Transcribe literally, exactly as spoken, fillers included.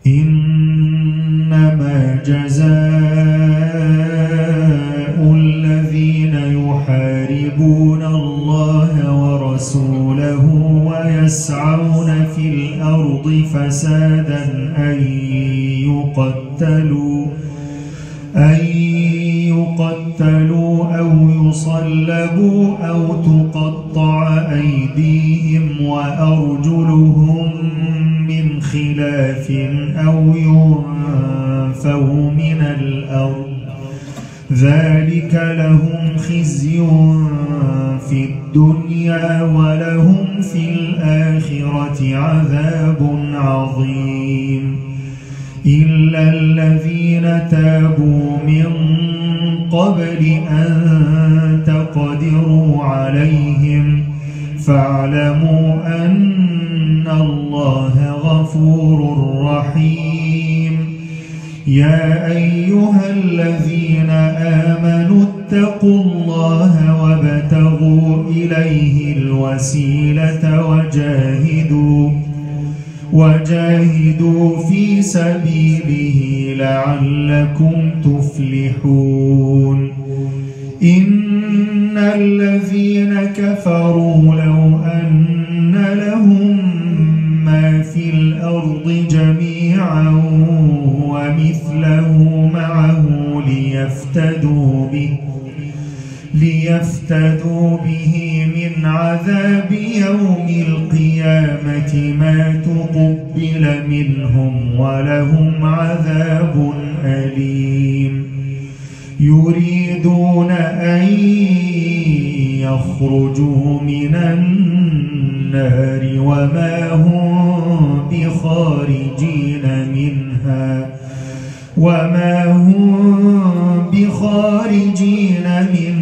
إنما جزاء الذين يحاربون الله ورسوله ويسعون في الأرض فسادا أن يقتلوا أن يقتلوا أو يصلبوا أو تقطع أيديهم وأرجلهم من خلاف أو ينفوا من الأرض ذلك لهم خزي في الدنيا ولهم في الآخرة عذاب عظيم إلا الذين تابوا من قبل أن تقدروا عليهم فاعلموا أن الله غفور رحيم يا أيها الذين آمنوا اتقوا الله وابتغوا إليه الوسيلة وجاهدوا وجاهدوا في سبيله لعلكم تفلحون إن الذين كفروا لو أن لهم ما في الأرض جميعا ومثله معه ليفتدوا به ليفتدوا به من عذاب يوم القيامة ما تقبل منهم ولهم عذاب أليم يريدون أن يخرجوا من النار وما هم بخارجين منها وما هم بخارجين منها